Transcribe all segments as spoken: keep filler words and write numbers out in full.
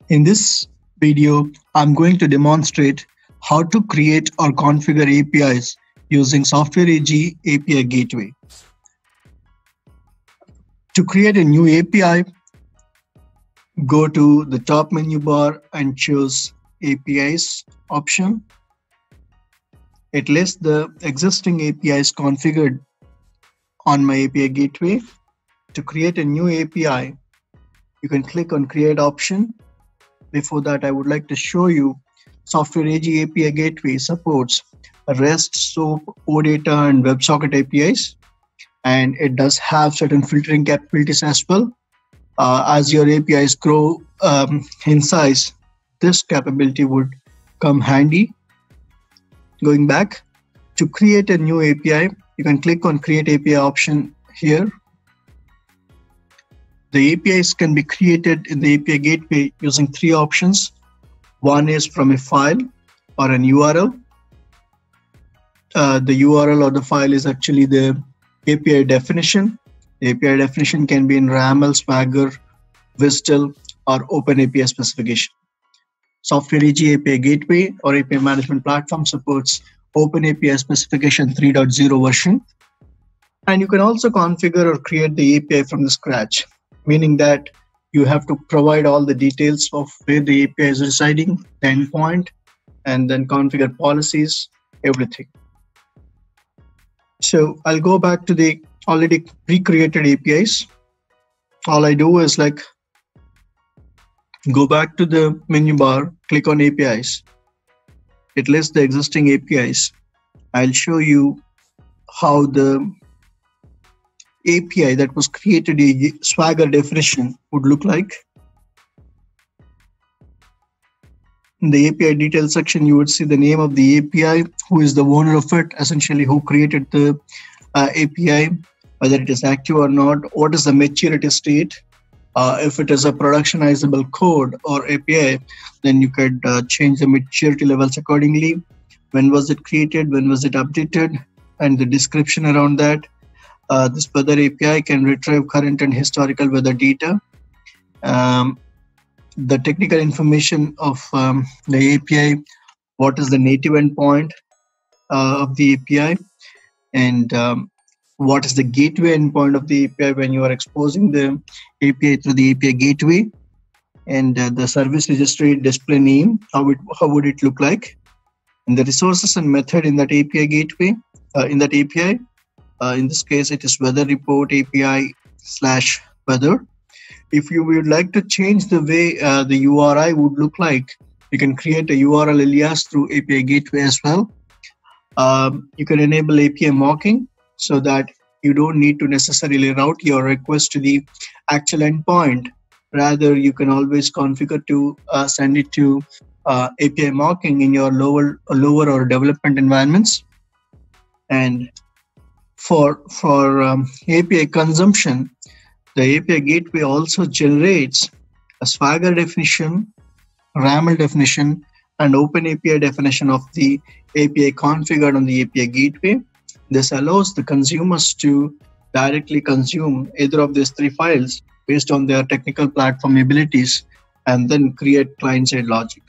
In this video, I'm going to demonstrate how to create or configure A P Is using softwareag A P I Gateway. To create a new A P I, go to the top menu bar and choose A P Is option. It lists the existing A P Is configured on my A P I Gateway. To create a new A P I, you can click on Create option. Before that, I would like to show you softwareag A P I Gateway supports REST, SOAP, OData, and WebSocket A P Is, and it does have certain filtering capabilities as well. Uh, as your A P Is grow um, in size, this capability would come handy. Going back, to create a new A P I, you can click on Create A P I option here. The A P Is can be created in the A P I Gateway using three options. One is from a file or an U R L. Uh, the U R L or the file is actually the A P I definition. The A P I definition can be in RAML, Swagger, WSDL, or Open A P I specification. softwareag A P I Gateway or A P I Management Platform supports Open A P I specification three point zero version. And you can also configure or create the A P I from the scratch, meaning that you have to provide all the details of where the A P I is residing, the endpoint, and then configure policies, everything. So I'll go back to the already pre-created A P Is. All I do is like go back to the menu bar, click on A P Is. It lists the existing A P Is. I'll show you how the A P I that was created a Swagger definition would look like. In the A P I details section, you would see the name of the A P I, who is the owner of it, essentially who created the uh, A P I, whether it is active or not, what is the maturity state. Uh, if it is a productionizable code or A P I, then you could uh, change the maturity levels accordingly. When was it created? When was it updated? And the description around that. Uh, this weather A P I can retrieve current and historical weather data. Um, the technical information of um, the A P I, what is the native endpoint uh, of the A P I, and um, what is the gateway endpoint of the A P I when you are exposing the A P I through the A P I gateway, and uh, the service registry display name, how it how would it look like, and the resources and method in that A P I gateway, uh, in that A P I. Uh, in this case, it is weather report A P I slash weather. If you would like to change the way uh, the U R I would look like, you can create a U R L alias through A P I gateway as well. Um, you can enable A P I mocking so that you don't need to necessarily route your request to the actual endpoint. Rather, you can always configure to uh, send it to uh, A P I mocking in your lower, lower or development environments. And For, for um, A P I consumption, the A P I gateway also generates a Swagger definition, RAML definition, and Open A P I definition of the A P I configured on the A P I gateway. This allows the consumers to directly consume either of these three files based on their technical platform abilities and then create client-side logic.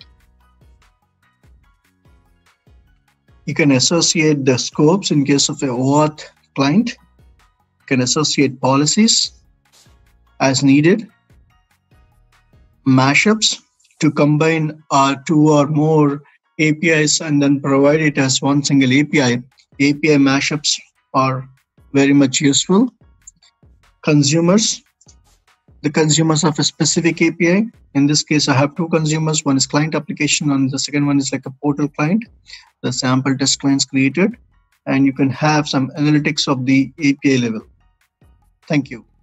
You can associate the scopes in case of a OAuth client. You can associate policies as needed. Mashups to combine uh, two or more A P Is and then provide it as one single A P I. A P I mashups are very much useful. Consumers. The consumers of a specific A P I. In this case, I have two consumers. One is client application and the second one is like a portal client. The sample test clients created, and you can have some analytics of the A P I level. Thank you.